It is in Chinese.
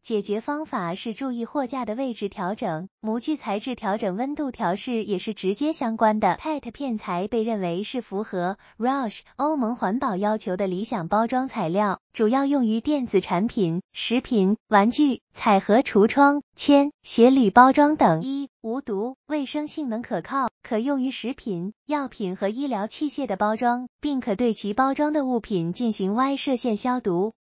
解决方法是注意货架的位置调整，模具材质调整温度调试也是直接相关的。PET 片材被认为是符合 RoHS 欧盟环保要求的理想包装材料，主要用于电子产品、食品、玩具、彩盒橱窗、铅、鞋铝包装等。无毒，卫生性能可靠，可用于食品、药品和医疗器械的包装，并可对其包装的物品进行 Y 射线消毒。